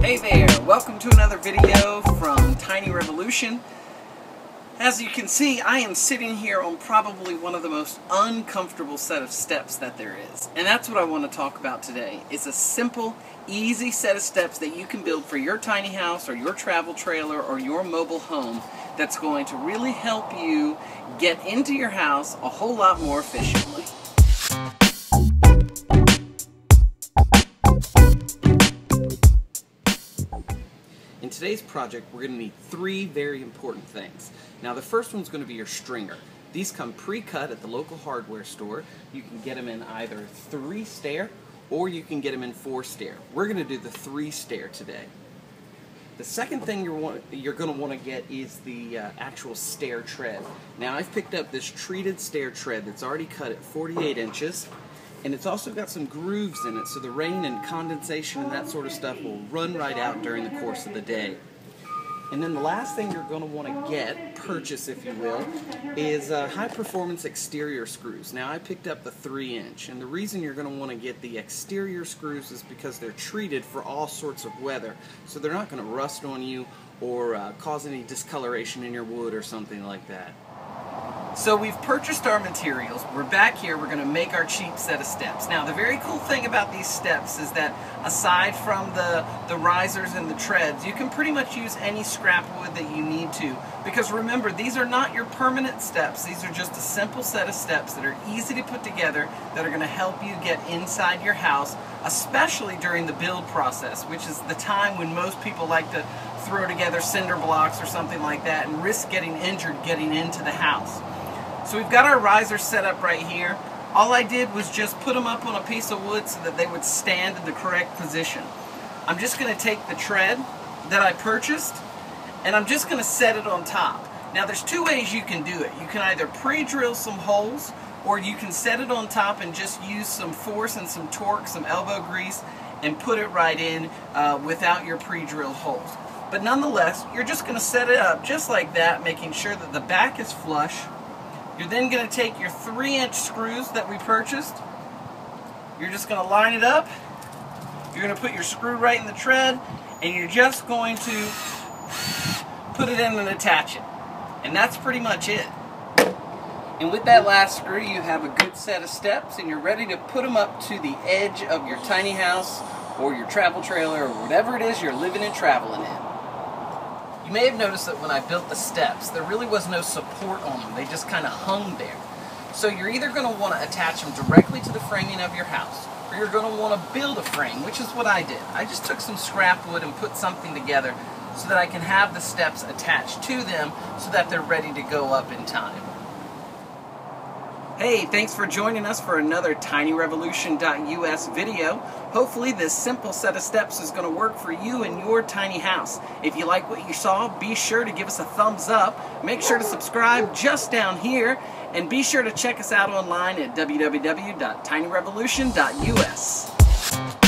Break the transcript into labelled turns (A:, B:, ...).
A: Hey there, welcome to another video from Tiny Revolution. As you can see, I am sitting here on probably one of the most uncomfortable set of steps that there is. And that's what I want to talk about today. It's a simple, easy set of steps that you can build for your tiny house or your travel trailer or your mobile home that's going to really help you get into your house a whole lot more efficiently. In today's project, we're going to need three very important things. Now, the first one's going to be your stringer. These come pre-cut at the local hardware store. You can get them in either 3-stair or you can get them in 4-stair. We're going to do the 3-stair today. The second thing you're going to want to get is the actual stair tread. Now, I've picked up this treated stair tread that's already cut at 48 inches. And it's also got some grooves in it, so the rain and condensation and that sort of stuff will run right out during the course of the day. And then the last thing you're going to want to purchase if you will, is high-performance exterior screws. Now, I picked up the 3-inch, and the reason you're going to want to get the exterior screws is because they're treated for all sorts of weather. So they're not going to rust on you or cause any discoloration in your wood or something like that. So we've purchased our materials, we're back here, we're going to make our cheap set of steps. Now the very cool thing about these steps is that aside from the risers and the treads, you can pretty much use any scrap wood that you need to. Because remember, these are not your permanent steps, these are just a simple set of steps that are easy to put together that are going to help you get inside your house, especially during the build process, which is the time when most people like to throw together cinder blocks or something like that and risk getting injured getting into the house. So we've got our risers set up right here. All I did was just put them up on a piece of wood so that they would stand in the correct position. I'm just going to take the tread that I purchased and I'm just going to set it on top. Now there's two ways you can do it. You can either pre-drill some holes or you can set it on top and just use some force and some torque, some elbow grease, and put it right in without your pre-drilled holes. But nonetheless, you're just going to set it up just like that, making sure that the back is flush. You're then going to take your 3-inch screws that we purchased. You're just going to line it up. You're going to put your screw right in the tread, and you're just going to put it in and attach it. And that's pretty much it. And with that last screw, you have a good set of steps, and you're ready to put them up to the edge of your tiny house or your travel trailer or whatever it is you're living and traveling in. You may have noticed that when I built the steps, there really was no support on them. They just kind of hung there. So you're either going to want to attach them directly to the framing of your house, or you're going to want to build a frame, which is what I did. I just took some scrap wood and put something together so that I can have the steps attached to them so that they're ready to go up in time. Hey, thanks for joining us for another tinyrevolution.us video. Hopefully this simple set of steps is going to work for you and your tiny house. If you like what you saw, be sure to give us a thumbs up. Make sure to subscribe just down here. And be sure to check us out online at www.tinyrevolution.us.